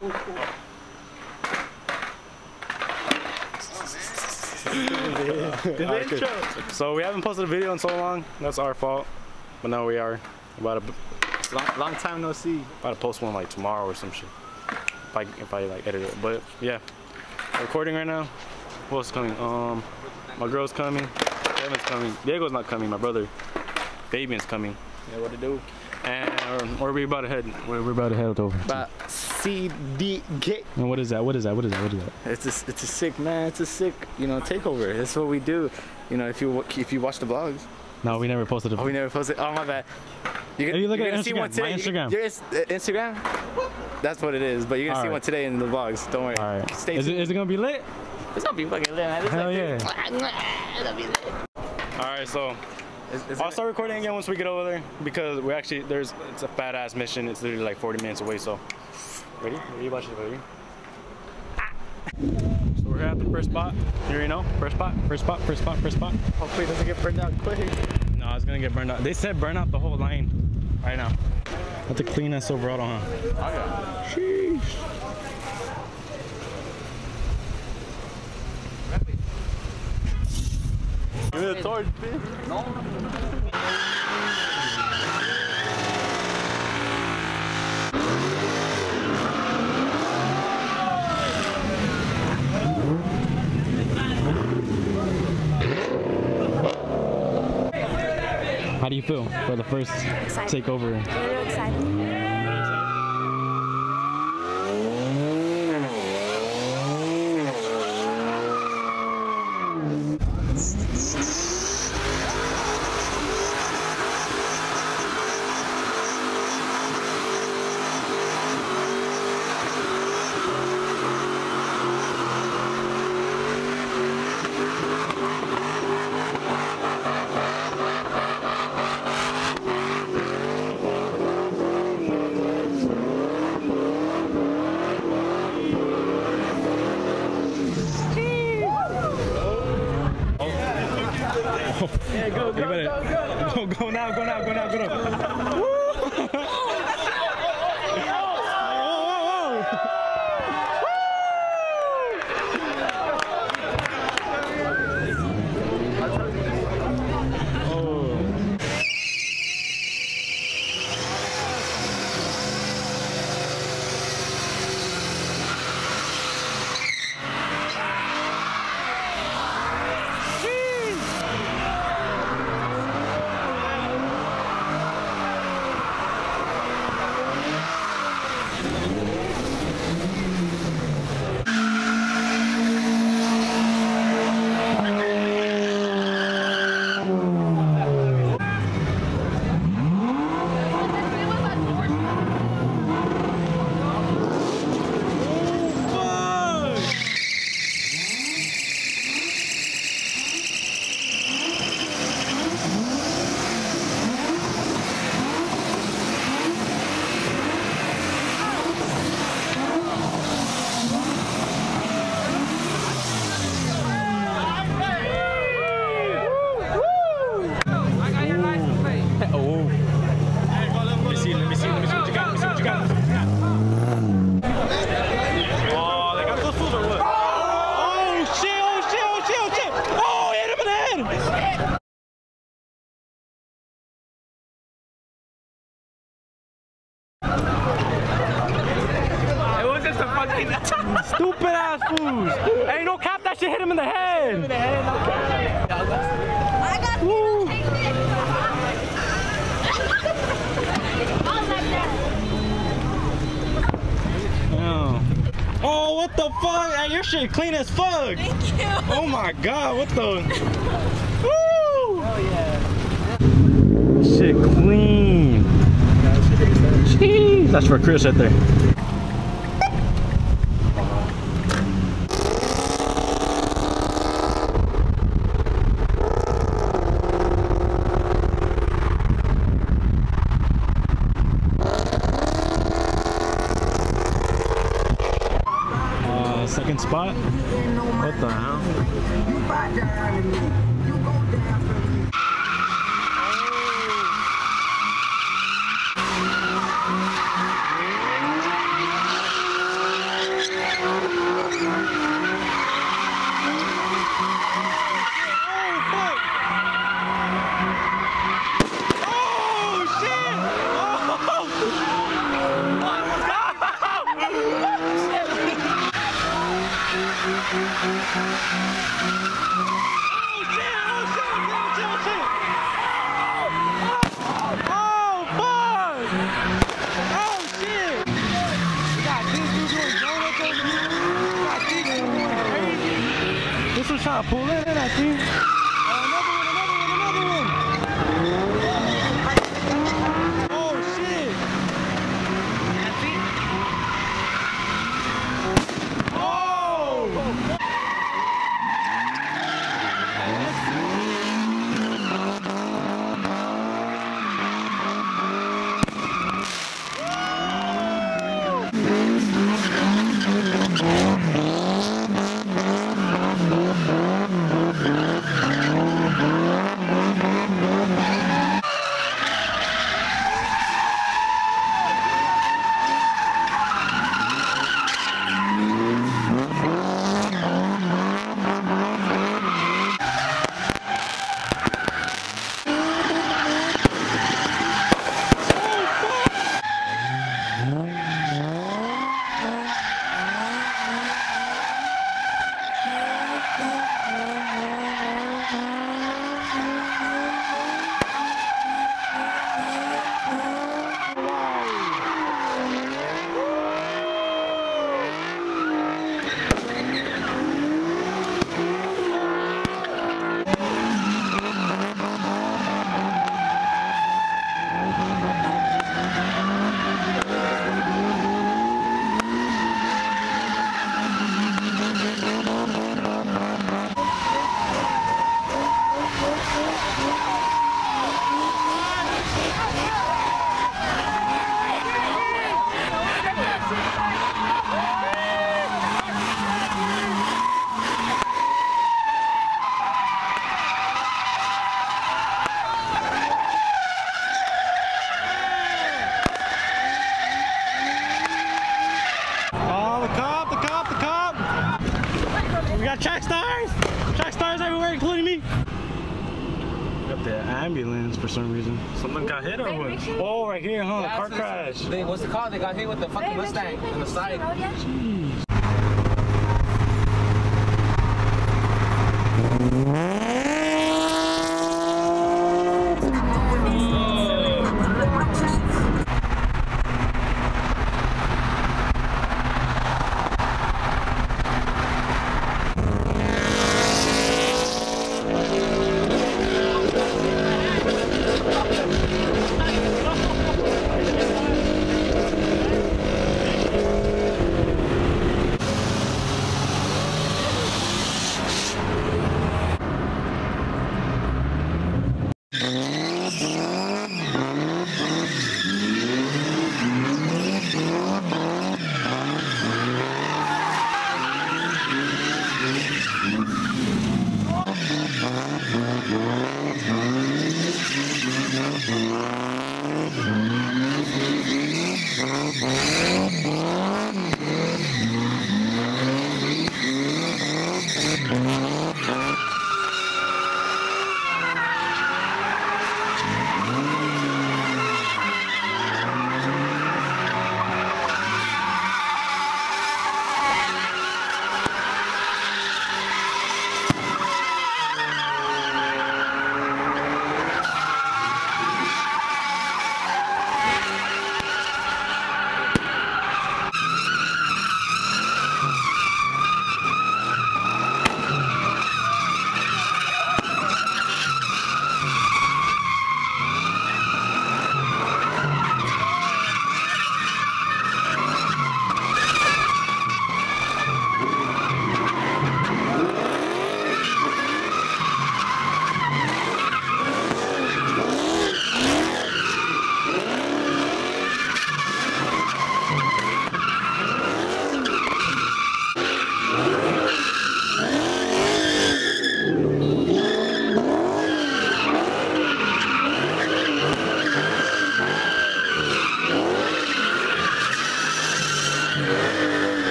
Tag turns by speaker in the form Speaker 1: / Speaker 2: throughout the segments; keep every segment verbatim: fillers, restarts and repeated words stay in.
Speaker 1: Right, so we haven't posted a video in so long. That's our fault. But now we are about to
Speaker 2: long, long time no see.
Speaker 1: About to post one like tomorrow or some shit. If I if I like edit it. But yeah, recording right now. Who else is coming? Um, my girl's coming. Kevin's coming. Diego's not coming. My brother, Fabian's coming.
Speaker 2: Yeah, what to do?
Speaker 1: And where are we about to head? Where we about to head over?
Speaker 2: About C D G.
Speaker 1: And what is that? What is that? What is that? What is that?
Speaker 2: It's a, it's a sick man. It's a sick, you know, takeover. That's what we do. You know, if you if you watch the vlogs.
Speaker 1: No, we never posted a vlog.
Speaker 2: Oh, we never posted. Oh, my bad. You're,
Speaker 1: hey, you look
Speaker 2: you're
Speaker 1: at
Speaker 2: gonna
Speaker 1: Instagram.
Speaker 2: see one today.
Speaker 1: My Instagram.
Speaker 2: Your Instagram. That's what it is. But you're gonna
Speaker 1: All
Speaker 2: see
Speaker 1: right.
Speaker 2: one today in the vlogs. Don't worry.
Speaker 1: All right.
Speaker 2: Stay
Speaker 1: is
Speaker 2: tuned.
Speaker 1: it, is it gonna be lit?
Speaker 2: It's gonna be fucking lit, man. It's
Speaker 1: Hell
Speaker 2: like
Speaker 1: yeah.
Speaker 2: It's gonna be lit.
Speaker 1: All right, so.
Speaker 2: Is, is
Speaker 1: I'll start recording again once we get over there because we actually there's it's a fat ass mission. It's literally like forty minutes away. So ready? Ready? Watch it. Ready? So we're at the first spot. You already know. First spot. First spot. First spot. First spot.
Speaker 2: Hopefully it doesn't get burned out quick.
Speaker 1: No, it's gonna get burned out. They said burn out the whole line right now. Have to clean that Silverado, huh?
Speaker 2: Oh yeah.
Speaker 1: Sheesh.
Speaker 2: Give me the torch, bitch. No.
Speaker 1: How do you feel for the first
Speaker 3: Excited.
Speaker 1: takeover?
Speaker 3: Really excited.
Speaker 1: Yeah, go, go, go, go, go, go now, go now, go now, go now. Woo! Stupid ass fools! Hey, no cap, that shit hit him in the head! Hit him in the head, no cap.
Speaker 3: I got
Speaker 1: Woo. Oh. Oh, what the fuck? Hey, your shit clean as fuck!
Speaker 3: Thank you!
Speaker 1: Oh my god, what the? Woo!
Speaker 2: Hell yeah.
Speaker 1: Shit clean! Jeez, that's for Chris right there. Second spot? What the hell? This was trying to pull in, I think. Oh, another one, another one, another one. Oh, shit. Oh! Track stars! Track stars everywhere, including me! Got the ambulance for some reason. Someone got hit or what? Oh, right here, huh?
Speaker 4: Yeah,
Speaker 1: Car crash.
Speaker 4: They, what's it called? They got hit with the fucking Mustang on the side.
Speaker 1: Jeez.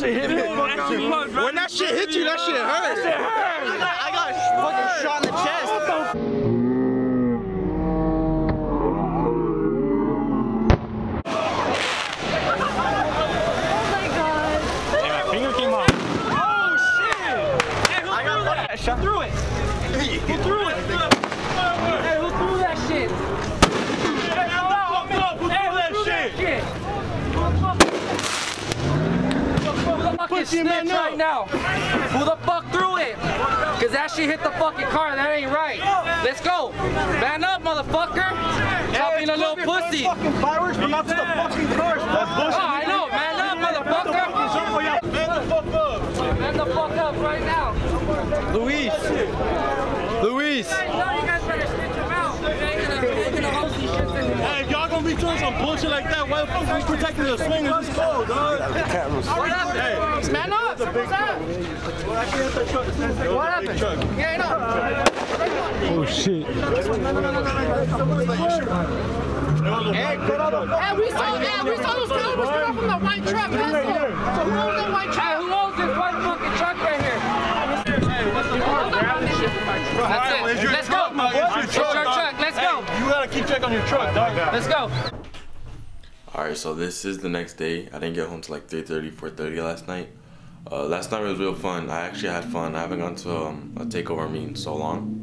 Speaker 5: shit hit me. When that shit hit you, that shit hurt. That shit hurt. I got, I got fucking shot in the chest.
Speaker 4: Shot through it. Who threw it? Hey, who threw that shit? Hey, who threw that shit? Who the fuck is snitch right now? Who the fuck threw it? Cause that shit hit the fucking car. That ain't right. Let's go. Man up, motherfucker. Stop being a little pussy.
Speaker 5: Fucking fireworks, but not to the fucking car. That's bullshit.
Speaker 4: Oh, I know. Man up, motherfucker.
Speaker 5: Man the fuck up.
Speaker 4: Man the fuck up right now.
Speaker 5: Luis. Luis. Hey, if y'all gonna be doing some bullshit like that, why the fuck are you protecting the swingers? It's cold, dog.
Speaker 4: What happened? Hey, man up. What's that? What happened? Yeah, I know.
Speaker 1: Oh shit.
Speaker 4: Hey, we saw, hey, we saw those cars was coming from the white truck. Let's go. So who owns that white truck? Who owns this white fucking truck right here? That's it. Let's go. It's your truck. Let's go.
Speaker 5: You gotta keep checking on your truck, dog.
Speaker 4: Let's go.
Speaker 6: Alright, so this is the next day. I didn't get home till like three thirty, four thirty last night. Uh, last night was real fun. I actually had fun. I haven't gone to um, a takeover meet in so long.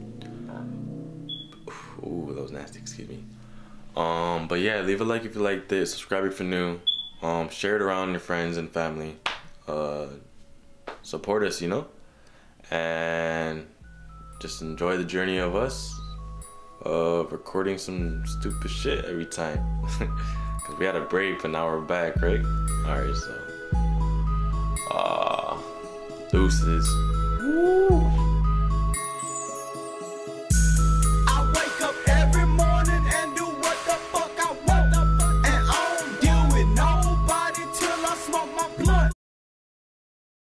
Speaker 6: Ooh, that was nasty, excuse me. Um, but yeah, leave a like if you liked it. Subscribe if you're new. Um, share it around your friends and family. Uh, support us, you know? And just enjoy the journey of us of recording some stupid shit every time. Cause we had a break, but now we're back, right? Alright, so uh deuces.